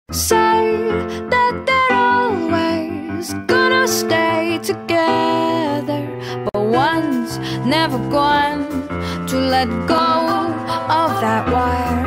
Say that they're always gonna stay together, but one's never going to let go of that wire.